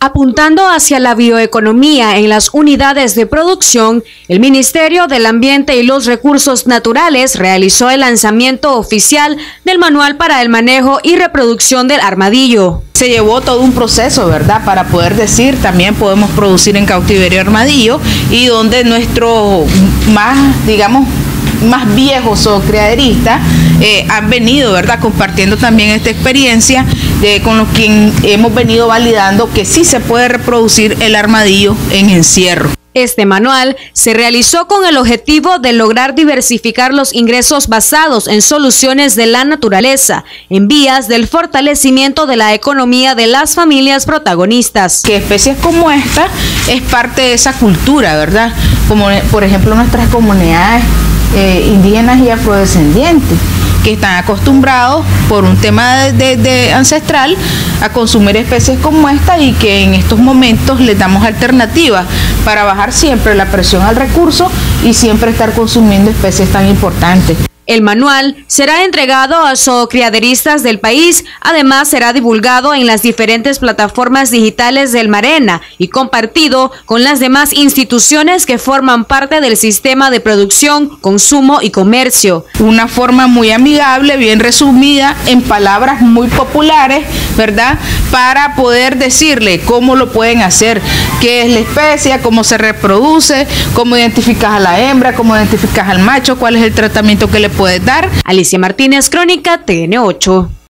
Apuntando hacia la bioeconomía en las unidades de producción, el Ministerio del Ambiente y los Recursos Naturales realizó el lanzamiento oficial del Manual para el Manejo y Reproducción del Armadillo. Se llevó todo un proceso, ¿verdad?, para poder decir también podemos producir en cautiverio armadillo, y donde nuestro más viejos o criaderistas han venido, ¿verdad?, compartiendo también esta experiencia con los que hemos venido validando que sí se puede reproducir el armadillo en encierro. Este manual se realizó con el objetivo de lograr diversificar los ingresos basados en soluciones de la naturaleza, en vías del fortalecimiento de la economía de las familias protagonistas. Que especies como esta es parte de esa cultura, ¿verdad? Como por ejemplo nuestras comunidades indígenas y afrodescendientes, que están acostumbrados por un tema de ancestral a consumir especies como esta, y que en estos momentos les damos alternativas para bajar siempre la presión al recurso y siempre estar consumiendo especies tan importantes. El manual será entregado a zoocriaderistas del país, además será divulgado en las diferentes plataformas digitales del Marena y compartido con las demás instituciones que forman parte del sistema de producción, consumo y comercio. Una forma muy amigable, bien resumida, en palabras muy populares, ¿verdad?, para poder decirle cómo lo pueden hacer, qué es la especie, cómo se reproduce, cómo identificas a la hembra, cómo identificas al macho, cuál es el tratamiento que le puedes dar. Alicia Martínez, Crónica TN8.